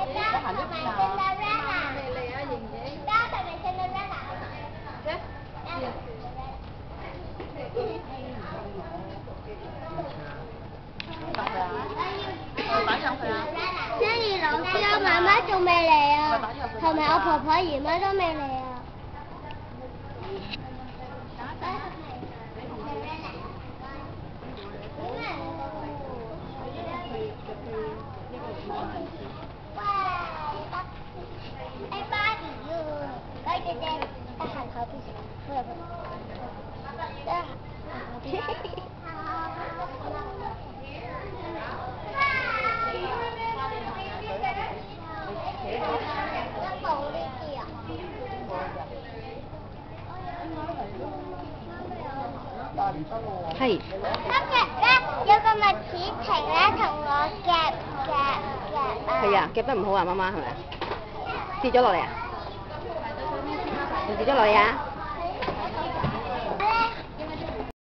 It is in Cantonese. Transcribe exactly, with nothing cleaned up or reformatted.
行咗邊啊？嚟嚟啊，瑩瑩。家係咪 Cinderella？嘅。擺上去啊！欣怡老師，我媽媽仲未嚟啊，同埋我婆婆姨媽都未嚟啊。喂，哎爸比哟，來姐姐，哎行後邊，我入去。哎，嘿嘿嘿。冇呢啲啊。 係。 今日咧有個麥子婷咧同我夾夾夾啊。 係啊，夾得唔好啊，媽媽係咪啊？跌咗落嚟啊？跌咗落嚟啊？